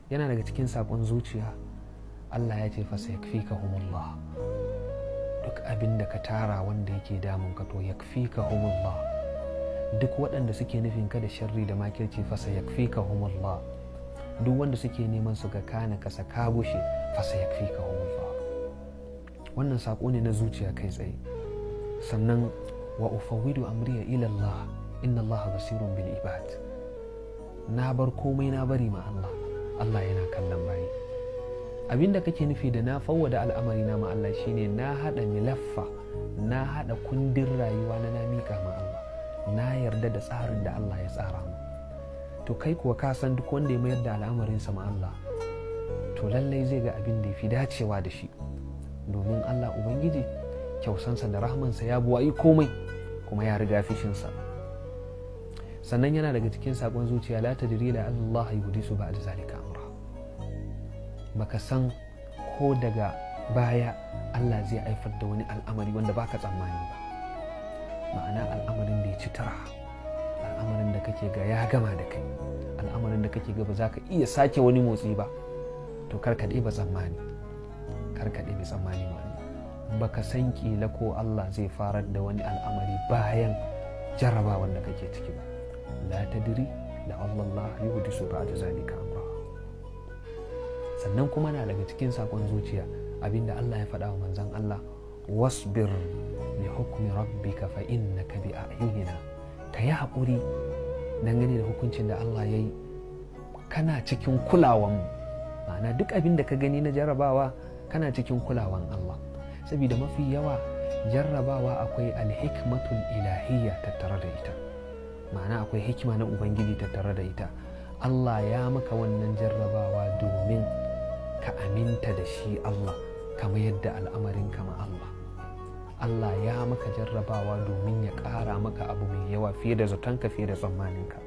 yana daga cikin sakon zuciya. Allah ya ce fa sayakfikahumullah, duk abin da ka tara wanda yake damun ka to yakfikahumullah, duk waɗanda suke nufin ka da sharri da makirci fa sayakfikahumullah, duk wanda suke neman su ga kana kasa ka bushe fa sayakfikahumullah. Wannan sako ne na zuciya kai tsaye. Sannan wa ufawwidu amriya ila Allah, inna Allah basirun bil ibad, na bar komai na bari ma Allah, Allah yana kallon bayi. Abinda kake nufi da na fawwada al'amari na ma Allah shine na hada milaffa, na hada kundin rayuwa na mika ma Allah, na yarda da tsarin da Allah ya tsara mu. To kai kuwa ka san duk wanda ya mayar da al'amarinsa ma Allah, to lallai zai ga abin da ya fi dacewa da shi, domin Allah Ubangiji kyausansa da rahmansa ya buwayi komai kuma ya riga fishinsa. Sannan yana daga cikin sakon zuciya, la tadri la Allah yuhdisu ba'da zalika amra, baka san ko daga baya Allah zai haifar da wani al'amari wanda baka tsammani ba. Ma'ana al'amarin da ya ci tara, al'amarin da kake ga ya gama da kai, al'amarin da kake ga ba za ka iya sake wani motsi ba, to kar ka ɗeba tsammani, kar ka ɗeba tsammani ma baka san kila ko Allah zai farar da wani al'amari bayan jarrabawan da kake ciki ba. La tadri la Allah yuhdisu ba'da zalika amra. Sannan kuma na daga cikin sakon zuciya abinda Allah ya faɗa wa manzon Allah, wasbir li hukmi rabbika fa innaka bi a'yunina, ka yi haƙuri dangane da hukuncin da Allah ya yi, kana cikin kulawan mu. Ma'ana duk abin da ka gani na jarrabawa kana cikin kulawan Allah, saboda mafi yawa jarrabawa akwai alhikmatul ilahiyya tattare da ita. Ma'ana akwai hikima na Ubangiji tattare da ita. Allah ya maka wannan jarrabawa domin ka aminta da shi Allah, kama yadda al'amarin kama Allah. Allah ya maka jarrabawa domin ya ƙara maka abu mai yawa fiye da zatonka, fiye da tsammaninka.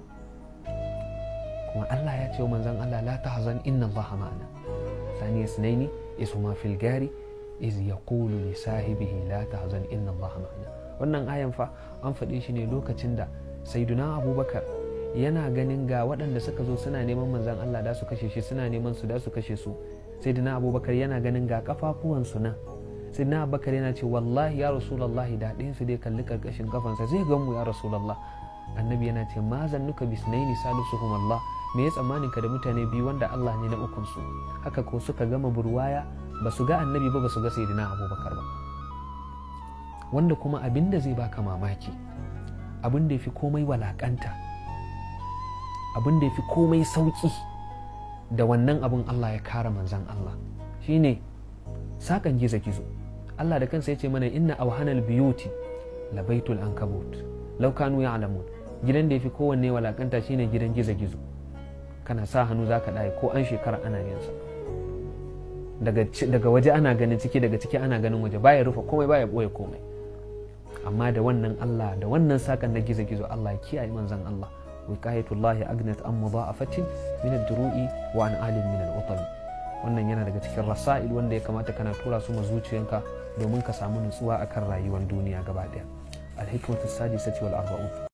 Kuma Allah ya ce wa manzon Allah, la tahzan inna Allah ma'ana. Sani isnaini isma fil gari iz yaqulu li sahibihi la tahzan inna Allah ma'ana. Wannan ayan fa an faɗi shi ne lokacin da Sayyiduna Abubakar yana ganin ga waɗanda suka zo suna neman manzon Allah da su kashe shi, suna neman su da su kashe su. Sayyiduna Abubakar yana ganin ga kafafuwansu nan. Sayyiduna Abubakar yana ce wallahi ya Rasulullahi, da ɗayan su dai kalli karkashin kafansa zai gan mu ya Rasulullah. Annabi yana ce ma zannuka bisnaini salisuhum Allah, me ya tsammanin ka da mutane biyu wanda Allah ne na ukun su. Haka ko suka gama burwaya, ba su ga annabi ba, ba su ga Sayyiduna Abubakar ba. Wanda kuma abinda zai baka mamaki, abin da ya fi komai walakanta, abin da ya fi komai sauki da wannan abin Allah ya kara manzan Allah shine sakan gizo-gizo. Allah da kansa ya ce mana inna awhanal biyuti la baitul ankabut law kanu ya'lamun, gidan da ya fi kowanne walakanta shine gidan gizo-gizo. kana sa hannu zaka dai ko an shekara ana yin sa, daga waje ana ganin ciki, daga ciki ana ganin waje, baya rufe komai, baya boye komai. Amma da wannan Allah, da wannan sakan na gizo-gizo, Allah ya kiyaye manzon Allah. Wiqayatullahi agnat an mudha'afatin min ad-duru'i wa an alim min al-utab. Wannan yana daga cikin rasail wanda ya kamata kana tura su ma zuciyanka domin ka samu nutsuwa akan rayuwar duniya gaba daya. Al-hikmatu sadisati wal arba'un.